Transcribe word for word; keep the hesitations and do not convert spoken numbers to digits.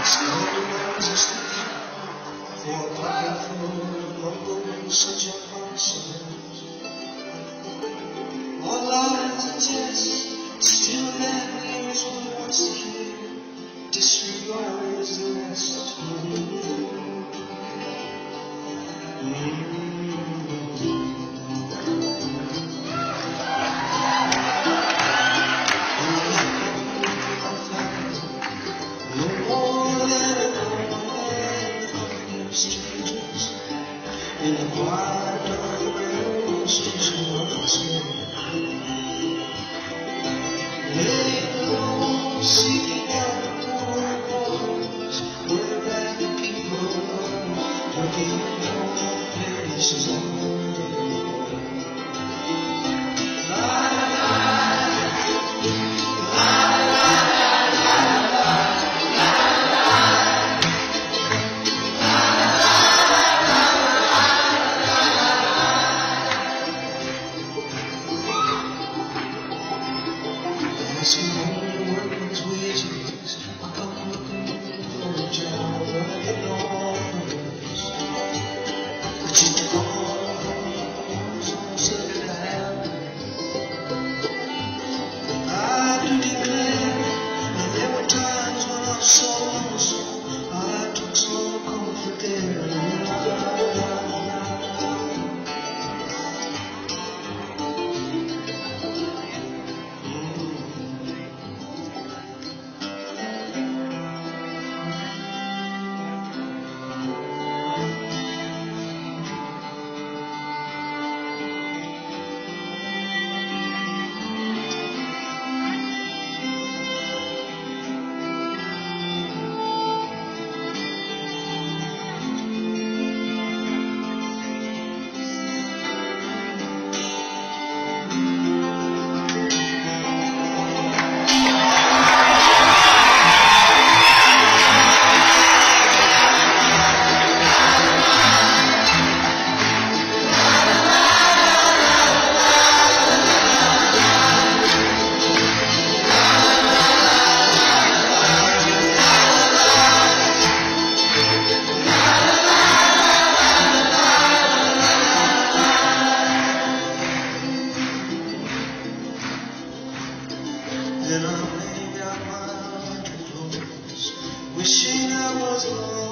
Such a constant. All lies and tests, still that news once again disregards the rest. No more than a moment of strangers in the quiet of the railroad station once again. Laying low, seeking out the corridors where the ragged people are, looking for places on the way. As we only work his wages, I come looking for a job running offers. But you took all the homes on second hand. I do declare that there were times when I saw so I took some comfort there. Then I laid out my hundred floors, wishing I was alone.